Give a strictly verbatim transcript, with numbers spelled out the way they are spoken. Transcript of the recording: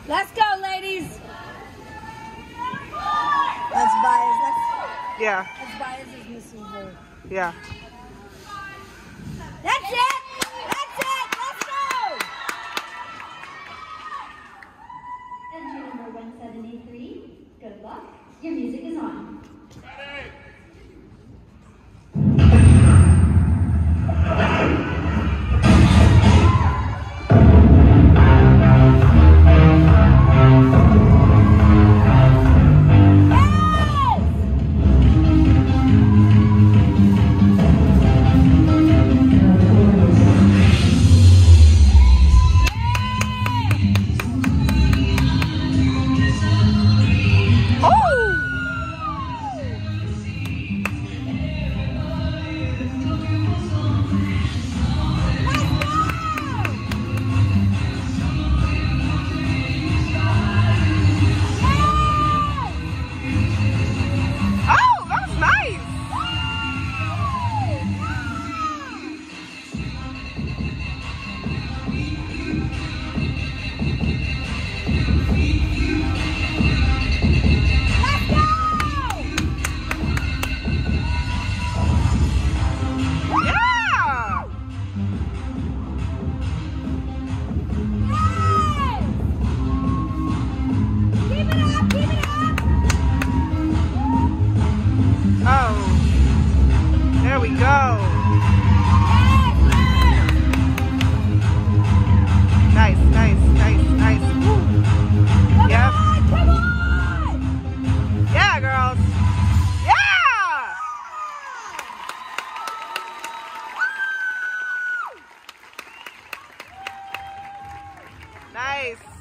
Let's go, ladies. That's bias. That's, Yeah. that's bias is missing her. Yeah. That's it. That's it. Let's go. Entry number one seventy-three. Good luck. Your music is on. There we go. Nice, nice, nice, nice. Woo. Come Yep. on, come on. Yeah, girls. Yeah! Nice.